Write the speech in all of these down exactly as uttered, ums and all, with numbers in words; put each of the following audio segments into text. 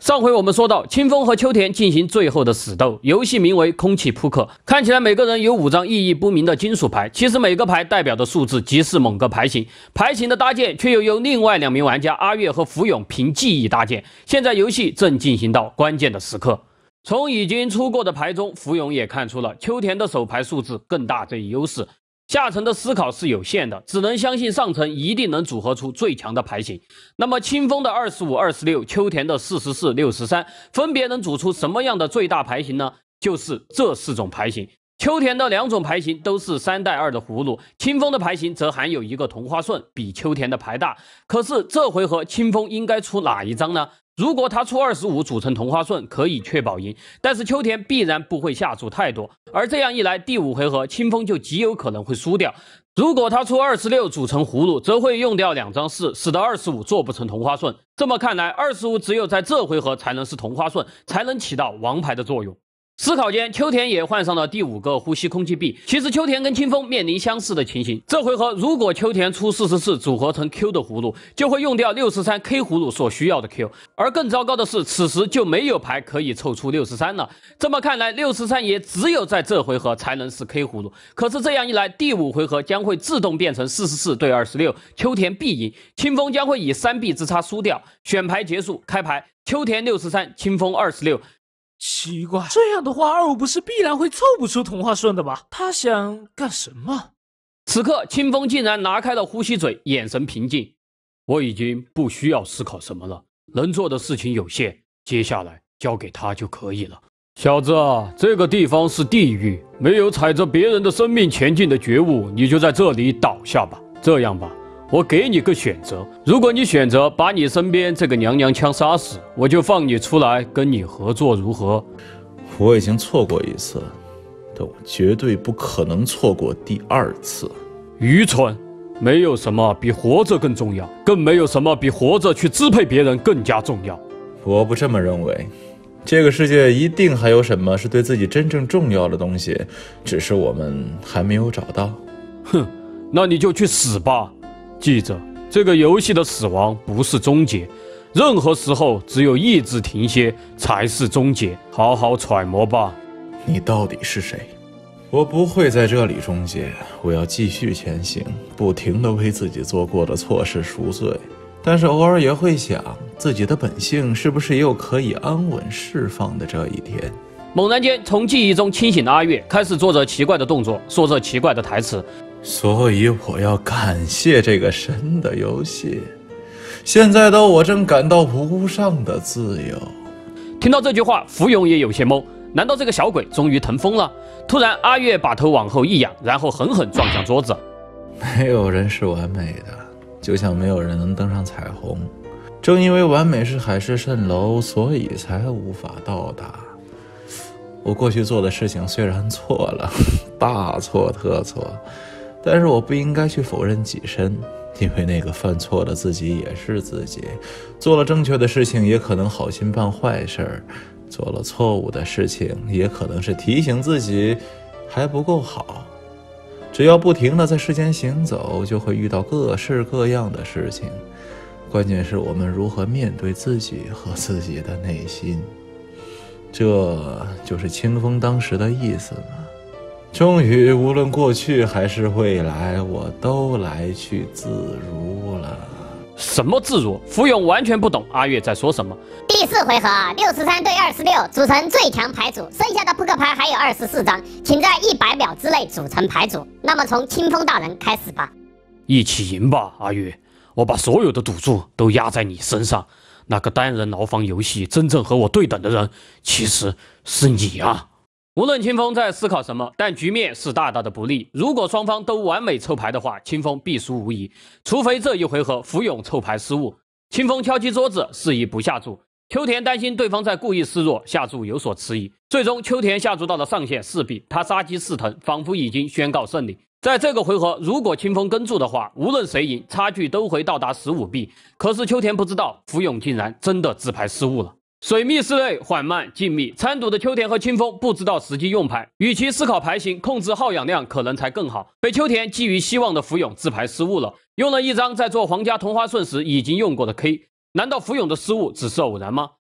上回我们说到，清风和秋田进行最后的死斗，游戏名为空气扑克。看起来每个人有五张意义不明的金属牌，其实每个牌代表的数字即是某个牌型。牌型的搭建却又由另外两名玩家阿月和福永凭记忆搭建。现在游戏正进行到关键的时刻。从已经出过的牌中，福永也看出了秋田的手牌数字更大这一优势。下层的思考是有限的，只能相信上层一定能组合出最强的牌型。那么清风的二十五、二十六，秋田的四十四、六十三，分别能组出什么样的最大牌型呢？就是这四种牌型。秋田的两种牌型都是三带二的葫芦，清风的牌型则含有一个同花顺，比秋田的牌大。可是这回合清风应该出哪一张呢？如果他出二十五组成同花顺，可以确保赢，但是秋田必然不会下注太多，而这样一来，第五回合清风就极有可能会输掉。如果他出二十六组成葫芦，则会用掉两张四，使得二十五做不成同花顺。这么看来，二十五只有在这回合才能是同花顺，才能起到王牌的作用。思考间，秋田也换上了第五个呼吸空气币。其实秋田跟清风面临相似的情形，这回合如果秋田出四十四组合成 Q 的葫芦，就会用掉六十三 K 葫芦所需要的 Q， 而更糟糕的是，此时就没有牌可以凑出六十三了。这么看来，六十三也只有在这回合才能是 K 葫芦。可是这样一来，第五回合将会自动变成四十四对二十六，秋田必赢，清风将会以三币之差输掉。选牌结束，开牌，秋田六十三，清风二十六。 奇怪，这样的话，二五不是必然会凑不出同花顺的吧？他想干什么？ 此刻，清风竟然拿开了呼吸嘴，眼神平静。我已经不需要思考什么了，能做的事情有限，接下来交给他就可以了。小子，这个地方是地狱，没有踩着别人的生命前进的觉悟，你就在这里倒下吧。这样吧，我给你个选择，如果你选择把你身边这个娘娘腔杀死，我就放你出来跟你合作，如何？ 我已经错过一次，但我绝对不可能错过第二次。 愚蠢！没有什么比活着更重要，更没有什么比活着去支配别人更加重要。 我不这么认为，这个世界一定还有什么是对自己真正重要的东西，只是我们还没有找到。 哼，那你就去死吧！记着，这个游戏的死亡不是终结，任何时候只有意志停歇才是终结。好好揣摩吧。 你到底是谁？我不会在这里终结，我要继续前行，不停地为自己做过的错事赎罪。但是偶尔也会想，自己的本性是不是也有可以安稳释放的这一天？ 猛然间，从记忆中清醒的阿月开始做着奇怪的动作，说着奇怪的台词。 所以我要感谢这个神的游戏，现在的我正感到无上的自由。 听到这句话，福永也有些懵，难道这个小鬼终于腾风了？突然，阿月把头往后一仰，然后狠狠撞向桌子。 没有人是完美的，就像没有人能登上彩虹。正因为完美是海市蜃楼，所以才无法到达。我过去做的事情虽然错了，大错特错，但是我不应该去否认己身，因为那个犯错的自己也是自己，做了正确的事情也可能好心办坏事，做了错误的事情也可能是提醒自己还不够好。只要不停地在世间行走，就会遇到各式各样的事情，关键是我们如何面对自己和自己的内心。这就是清风当时的意思吗？终于，无论过去还是未来，我都来去自如了。 什么自如？福永完全不懂阿月在说什么。 第四回合，六十三对二十六组成最强牌组，剩下的扑克牌还有二十四张，请在一百秒之内组成牌组。那么从清风大人开始吧。 一起赢吧，阿月！我把所有的赌注都压在你身上。那个单人牢房游戏真正和我对等的人，其实是你啊！无论清风在思考什么，但局面是大大的不利。如果双方都完美凑牌的话，清风必输无疑。除非这一回合福永凑牌失误。清风敲击桌子，示意不下注。秋田担心对方在故意示弱，下注有所迟疑。最终，秋田下注到了上限四币，他杀机四腾，仿佛已经宣告胜利。在这个回合，如果清风跟注的话，无论谁赢，差距都会到达十五币。可是秋田不知道，福永竟然真的自牌失误了。水密室内缓慢静谧，参赌的秋田和清风不知道时机用牌，与其思考牌型，控制耗氧量可能才更好。被秋田寄予希望的福永自牌失误了，用了一张在做皇家同花顺时已经用过的 K。难道福永的失误只是偶然吗？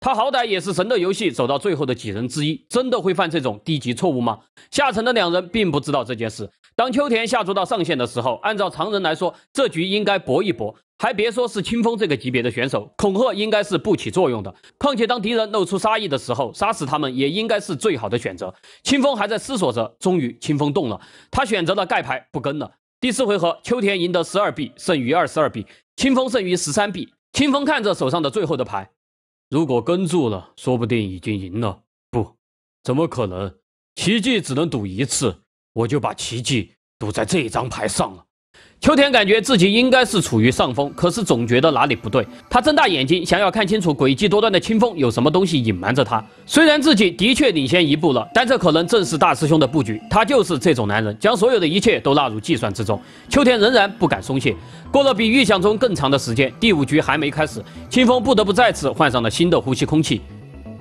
他好歹也是神的游戏走到最后的几人之一，真的会犯这种低级错误吗？下沉的两人并不知道这件事。当秋田下注到上限的时候，按照常人来说，这局应该搏一搏。还别说是清风这个级别的选手，恐吓应该是不起作用的。况且当敌人露出杀意的时候，杀死他们也应该是最好的选择。清风还在思索着，终于清风动了，他选择了盖牌不跟了。第四回合，秋田赢得十二币，剩余二十二币，清风剩余十三币。清风看着手上的最后的牌，如果跟住了，说不定已经赢了。不，怎么可能？奇迹只能赌一次，我就把奇迹赌在这张牌上了。秋田感觉自己应该是处于上风，可是总觉得哪里不对。他睁大眼睛，想要看清楚诡计多端的清风有什么东西隐瞒着他。虽然自己的确领先一步了，但这可能正是大师兄的布局。他就是这种男人，将所有的一切都纳入计算之中。秋田仍然不敢松懈。过了比预想中更长的时间，第五局还没开始，清风不得不再次换上了新的呼吸空气。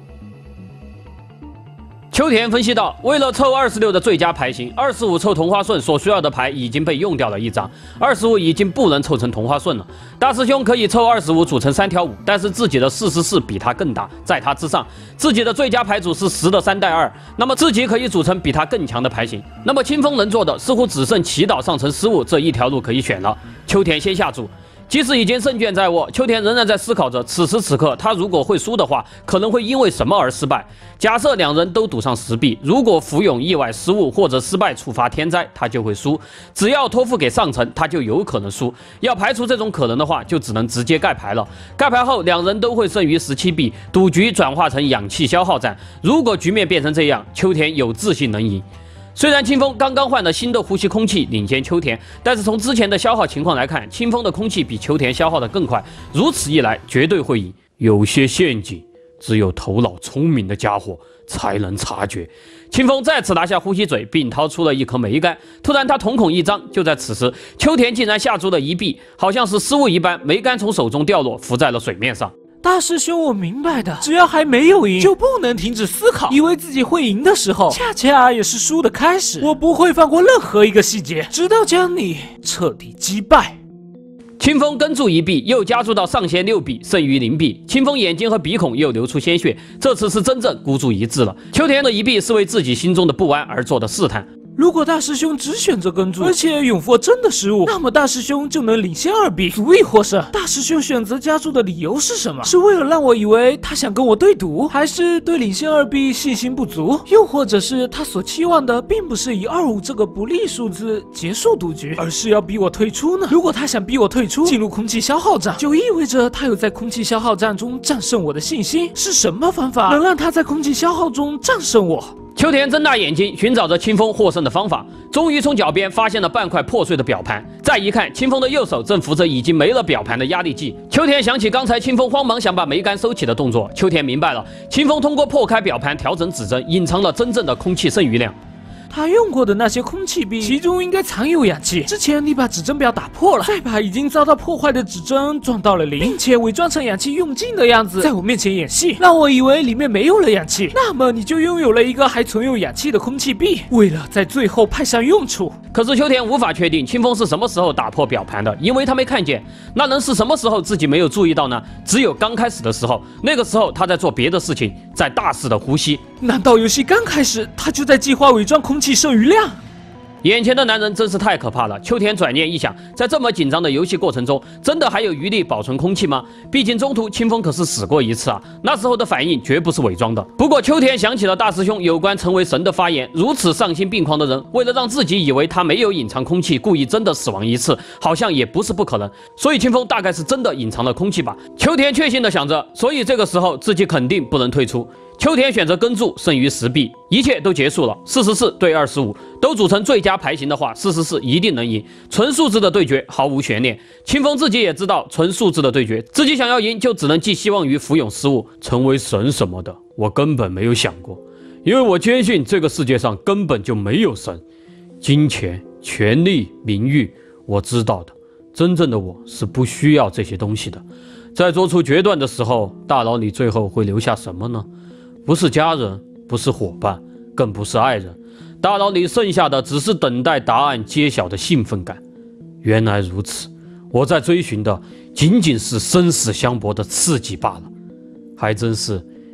秋田分析到，为了凑二十六的最佳牌型，二十五凑同花顺所需要的牌已经被用掉了一张，二十五已经不能凑成同花顺了。大师兄可以凑二十五组成三条五，但是自己的四十四比他更大，在他之上。自己的最佳牌组是十的三带二，那么自己可以组成比他更强的牌型。那么清风能做的似乎只剩祈祷上乘十五这一条路可以选了。秋田先下注。即使已经胜券在握，秋田仍然在思考着，此时此刻他如果会输的话，可能会因为什么而失败。假设两人都赌上十币，如果福永意外失误或者失败触发天灾，他就会输。只要托付给上层，他就有可能输。要排除这种可能的话，就只能直接盖牌了。盖牌后，两人都会剩余十七币，赌局转化成氧气消耗战。如果局面变成这样，秋田有自信能赢。虽然清风刚刚换了新的呼吸空气领先秋田，但是从之前的消耗情况来看，清风的空气比秋田消耗的更快，如此一来绝对会赢。有些陷阱只有头脑聪明的家伙才能察觉。清风再次拿下呼吸嘴，并掏出了一颗梅干。突然他瞳孔一张，就在此时，秋田竟然下注了一币，好像是失误一般，梅干从手中掉落，浮在了水面上。 大师兄，我明白的，只要还没有赢，就不能停止思考。以为自己会赢的时候，恰恰也是输的开始。我不会放过任何一个细节，直到将你彻底击败。 清风跟注一币，又加注到上限六币，剩余零币。清风眼睛和鼻孔又流出鲜血，这次是真正孤注一掷了。秋田的一币是为自己心中的不安而做的试探。 如果大师兄只选择跟注，而且永佛真的失误，那么大师兄就能领先二币，足以获胜。大师兄选择加注的理由是什么？是为了让我以为他想跟我对赌，还是对领先二币信心不足？又或者是他所期望的并不是以二五这个不利数字结束赌局，而是要逼我退出呢？如果他想逼我退出，进入空气消耗战，就意味着他有在空气消耗战中战胜我的信心。是什么方法能让他在空气消耗中战胜我？ 秋田睁大眼睛，寻找着清风获胜的方法，终于从脚边发现了半块破碎的表盘。再一看，清风的右手正扶着已经没了表盘的压力计。秋田想起刚才清风慌忙想把梅干收起的动作，秋田明白了，清风通过破开表盘调整指针，隐藏了真正的空气剩余量。 他用过的那些空气币，其中应该藏有氧气。之前你把指针表打破了，再把已经遭到破坏的指针撞到了零，并且伪装成氧气用尽的样子，在我面前演戏，让我以为里面没有了氧气。那么你就拥有了一个还存有氧气的空气币，为了在最后派上用处。 可是秋田无法确定清风是什么时候打破表盘的，因为他没看见。那能是什么时候自己没有注意到呢？只有刚开始的时候，那个时候他在做别的事情，在大肆的呼吸。 难道游戏刚开始他就在计划伪装空气剩余量？ 眼前的男人真是太可怕了。秋田转念一想，在这么紧张的游戏过程中，真的还有余力保存空气吗？毕竟中途清风可是死过一次啊，那时候的反应绝不是伪装的。不过秋田想起了大师兄有关成为神的发言，如此丧心病狂的人，为了让自己以为他没有隐藏空气，故意真的死亡一次，好像也不是不可能。所以清风大概是真的隐藏了空气吧。秋田确信的想着，所以这个时候自己肯定不能退出。秋田选择跟注，剩余十币，一切都结束了。四十四对二十五，都组成最佳牌型的话，四十四一定能赢。纯数字的对决毫无悬念。清风自己也知道，纯数字的对决，自己想要赢，就只能寄希望于福永失误。成为神什么的，我根本没有想过，因为我坚信这个世界上根本就没有神。金钱、权力、名誉，我知道的。真正的我是不需要这些东西的。在做出决断的时候，大脑里最后会留下什么呢？不是家人，不是伙伴，更不是爱人，大脑里剩下的只是等待答案揭晓的兴奋感。原来如此，我在追寻的仅仅是生死相搏的刺激罢了。还真是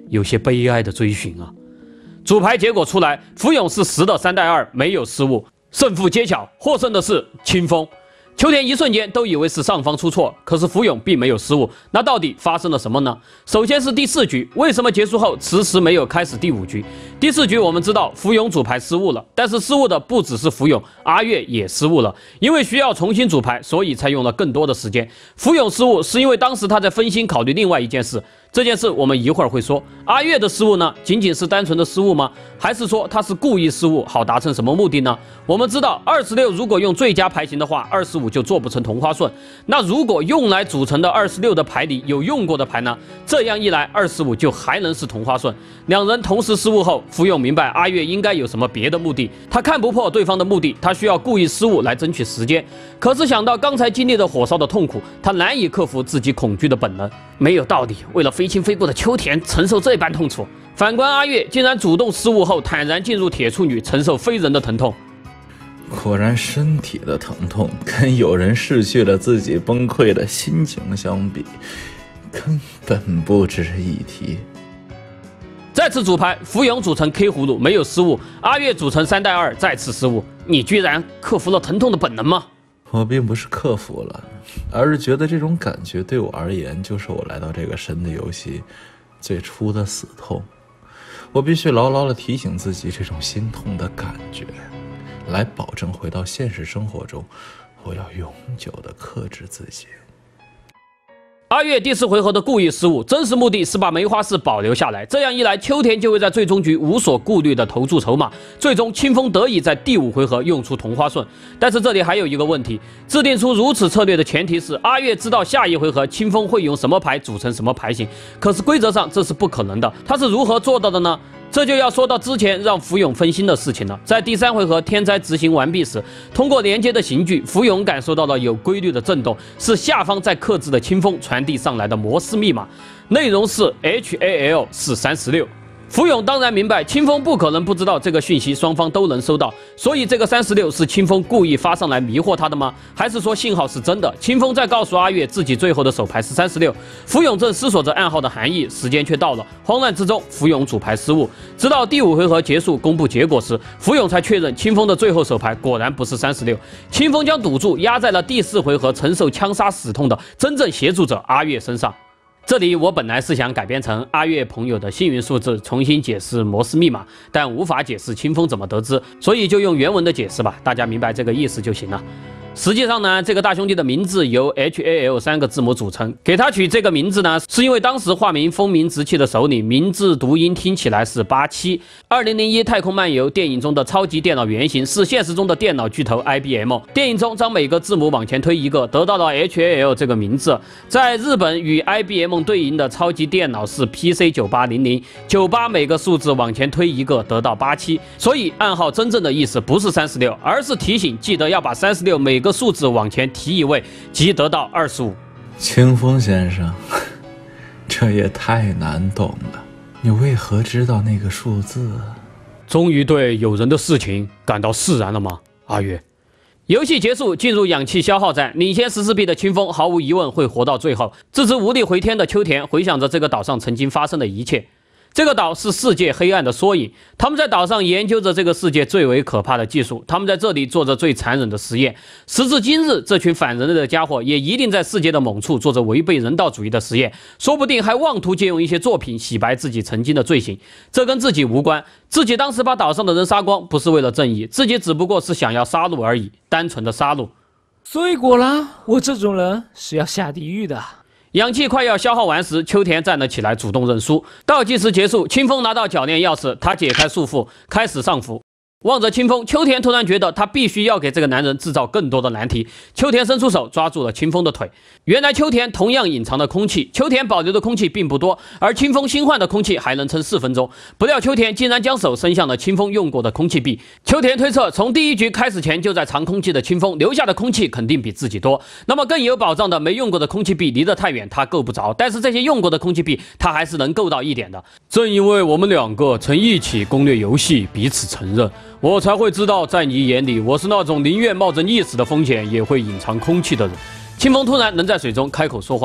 有些悲哀的追寻啊。主牌结果出来，福永是十的三带二，没有失误，胜负揭晓，获胜的是清风。秋田一瞬间都以为是上方出错，可是福永并没有失误。那到底发生了什么呢？首先是第四局，为什么结束后迟迟没有开始第五局？第四局我们知道福永主牌失误了，但是失误的不只是福永，阿月也失误了，因为需要重新组牌，所以才用了更多的时间。福永失误是因为当时他在分心考虑另外一件事，这件事我们一会儿会说。阿月的失误呢，仅仅是单纯的失误吗？还是说他是故意失误，好达成什么目的呢？我们知道二十六如果用最佳牌型的话，二十五就做不成同花顺。那如果用来组成的二十六的牌里有用过的牌呢？这样一来，二十五就还能是同花顺。两人同时失误后，福永明白阿月应该有什么别的目的，他看不破对方的目的，他需要故意失误来争取时间。可是想到刚才经历的火烧的痛苦，他难以克服自己恐惧的本能。没有道理，为了非亲非故的秋田承受这般痛楚。反观阿月，竟然主动失误后坦然进入铁处女，承受非人的疼痛。 果然，身体的疼痛跟有人逝去了自己崩溃的心情相比，根本不值一提。 再次组牌，福永组成 K 葫芦没有失误，阿月组成三带二再次失误。你居然克服了疼痛的本能吗？ 我并不是克服了，而是觉得这种感觉对我而言，就是我来到这个神的游戏最初的死痛。我必须牢牢地提醒自己这种心痛的感觉，来保证回到现实生活中，我要永久地克制自己。 阿月第四回合的故意失误，真实目的是把梅花四保留下来，这样一来，秋田就会在最终局无所顾虑的投注筹码，最终清风得以在第五回合用出同花顺。但是这里还有一个问题，制定出如此策略的前提是阿月知道下一回合清风会用什么牌组成什么牌型，可是规则上这是不可能的，他是如何做到的呢？这就要说到之前让福永分心的事情了。在第三回合天灾执行完毕时，通过连接的刑具，福永感受到了有规律的震动，是下方在克制的清风传递上来的摩斯密码，内容是 H A L 是三十六。福永当然明白清风不可能不知道这个讯息，双方都能收到，所以这个三十六是清风故意发上来迷惑他的吗？还是说信号是真的？清风在告诉阿月自己最后的手牌是三十六，福永正思索着暗号的含义，时间却到了，慌乱之中福永主牌失误，直到第五回合结束公布结果时，福永才确认清风的最后手牌果然不是三十六，清风将赌注压在了第四回合承受枪杀死痛的真正协助者阿月身上。这里我本来是想改编成阿月朋友的幸运数字，重新解释摩斯密码，但无法解释清风怎么得知，所以就用原文的解释吧，大家明白这个意思就行了。实际上呢，这个大兄弟的名字由 H A L 三个字母组成，给他取这个名字呢，是因为当时化名风鸣直气的首领名字读音听起来是八七。二零零一太空漫游电影中的超级电脑原型是现实中的电脑巨头 I B M， 电影中将每个字母往前推一个，得到了 H A L 这个名字。在日本与 I B M 对应的超级电脑是 P C 九八零零， 九八每个数字往前推一个，得到八七，所以暗号真正的意思不是三十六，而是提醒记得要把三十六每个数字往前提一位，即得到二十五。 清风先生，这也太难懂了，你为何知道那个数字？ 终于对有人的事情感到释然了吗，阿月？游戏结束，进入氧气消耗战，领先十四币的清风毫无疑问会活到最后。自知无力回天的秋田回想着这个岛上曾经发生的一切。这个岛是世界黑暗的缩影，他们在岛上研究着这个世界最为可怕的技术，他们在这里做着最残忍的实验。时至今日，这群反人类的家伙也一定在世界的某处做着违背人道主义的实验，说不定还妄图借用一些作品洗白自己曾经的罪行。这跟自己无关，自己当时把岛上的人杀光不是为了正义，自己只不过是想要杀戮而已，单纯的杀戮。 所以果然，我这种人是要下地狱的。 氧气快要消耗完时，秋田站了起来，主动认输。倒计时结束，清风拿到铰链钥匙，他解开束缚，开始上浮。望着清风，秋田突然觉得他必须要给这个男人制造更多的难题。秋田伸出手抓住了清风的腿。原来秋田同样隐藏了空气，秋田保留的空气并不多，而清风新换的空气还能撑四分钟。不料秋田竟然将手伸向了清风用过的空气币。秋田推测，从第一局开始前就在藏空气的清风留下的空气肯定比自己多，那么更有保障的没用过的空气币离得太远，他够不着，但是这些用过的空气币他还是能够到一点的。正因为我们两个曾一起攻略游戏，彼此承认，我才会知道，在你眼里，我是那种宁愿冒着溺死的风险也会隐藏空气的人。清风突然能在水中开口说话，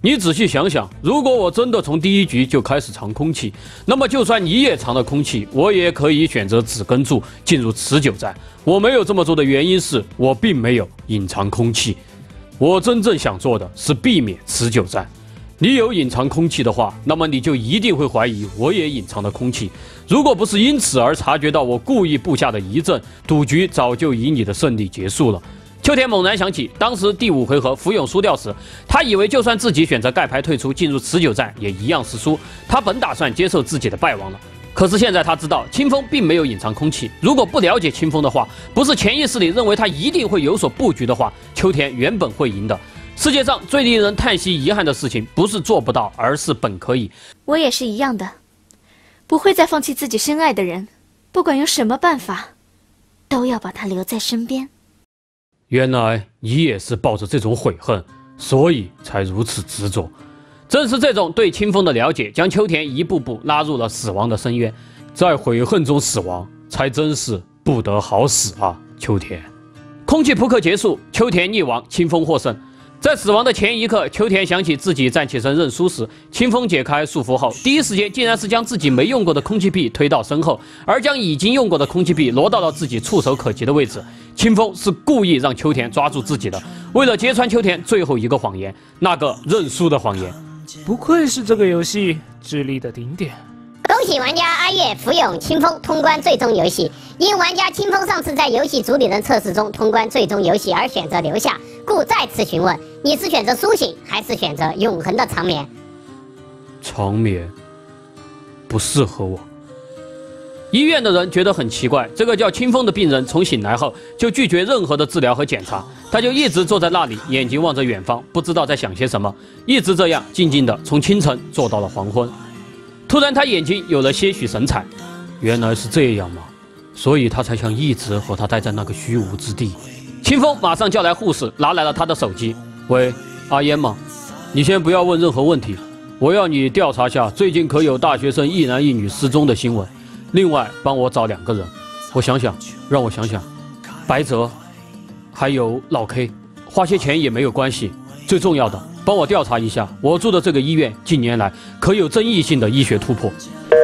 你仔细想想，如果我真的从第一局就开始藏空气，那么就算你也藏了空气，我也可以选择只跟注进入持久战。我没有这么做的原因是我并没有隐藏空气，我真正想做的是避免持久战。你有隐藏空气的话，那么你就一定会怀疑我也隐藏了空气。如果不是因此而察觉到我故意布下的疑阵，赌局早就以你的胜利结束了。秋田猛然想起，当时第五回合福永输掉时，他以为就算自己选择盖牌退出进入持久战，也一样是输。他本打算接受自己的败亡了。可是现在他知道，清风并没有隐藏空气。如果不了解清风的话，不是潜意识里认为他一定会有所布局的话，秋田原本会赢的。世界上最令人叹息遗憾的事情，不是做不到，而是本可以。 我也是一样的，不会再放弃自己深爱的人，不管用什么办法，都要把他留在身边。 原来你也是抱着这种悔恨，所以才如此执着。正是这种对清风的了解，将秋田一步步拉入了死亡的深渊。在悔恨中死亡，才真是不得好死啊！秋田。空气扑克结束，秋田溺亡，清风获胜。在死亡的前一刻，秋田想起自己站起身认输时，清风解开束缚后，第一时间竟然是将自己没用过的空气币推到身后，而将已经用过的空气币挪到了自己触手可及的位置。清风是故意让秋田抓住自己的，为了揭穿秋田最后一个谎言，那个认输的谎言。 不愧是这个游戏智力的顶点。 恭喜玩家阿月、福永、清风通关最终游戏。因玩家清风上次在游戏主理人测试中通关最终游戏而选择留下，故再次询问：你是选择苏醒，还是选择永恒的长眠？ 长眠不适合我。医院的人觉得很奇怪，这个叫清风的病人从醒来后就拒绝任何的治疗和检查，他就一直坐在那里，眼睛望着远方，不知道在想些什么，一直这样静静的从清晨坐到了黄昏。突然他眼睛有了些许神采，原来是这样吗？所以他才想一直和他待在那个虚无之地。清风马上叫来护士，拿来了他的手机。喂，阿烟吗？你先不要问任何问题，我要你调查下最近可有大学生一男一女失踪的新闻。另外帮我找两个人，我想想，让我想想，白泽，还有老 K， 花些钱也没有关系。最重要的，帮我调查一下我住的这个医院近年来可有争议性的医学突破。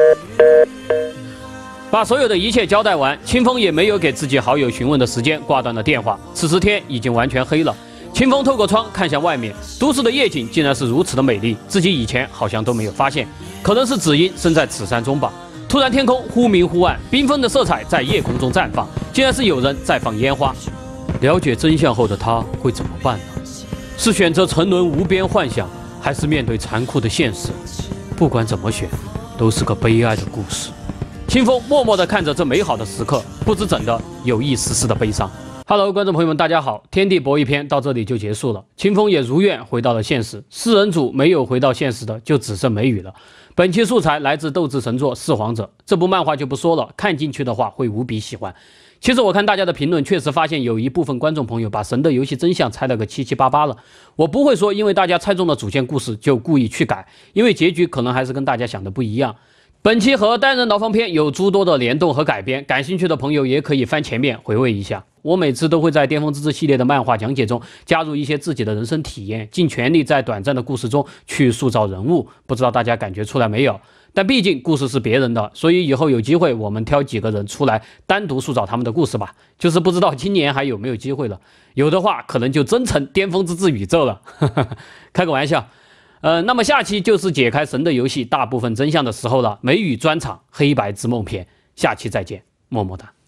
把所有的一切交代完，清风也没有给自己好友询问的时间，挂断了电话。此时天已经完全黑了，清风透过窗看向外面，都市的夜景竟然是如此的美丽，自己以前好像都没有发现，可能是只因身在此山中吧。突然天空忽明忽暗，缤纷的色彩在夜空中绽放，竟然是有人在放烟花。了解真相后的他会怎么办呢？是选择沉沦无边幻想，还是面对残酷的现实？不管怎么选，都是个悲哀的故事。清风默默地看着这美好的时刻，不知怎的有一丝丝的悲伤。Hello， 观众朋友们，大家好！天地博弈篇到这里就结束了，清风也如愿回到了现实。四人组没有回到现实的，就只剩梅雨了。本期素材来自斗志神作《弑皇者》，这部漫画就不说了，看进去的话会无比喜欢。其实我看大家的评论，确实发现有一部分观众朋友把神的游戏真相猜了个七七八八了。我不会说因为大家猜中了主线故事就故意去改，因为结局可能还是跟大家想的不一样。本期和单人牢房篇有诸多的联动和改编，感兴趣的朋友也可以翻前面回味一下。我每次都会在巅峰之志系列的漫画讲解中加入一些自己的人生体验，尽全力在短暂的故事中去塑造人物，不知道大家感觉出来没有？但毕竟故事是别人的，所以以后有机会我们挑几个人出来单独塑造他们的故事吧。就是不知道今年还有没有机会了，有的话可能就真成巅峰之志宇宙了。开个玩笑。呃，那么下期就是解开神的游戏大部分真相的时候了，梅雨专场黑白之梦篇，下期再见，么么哒。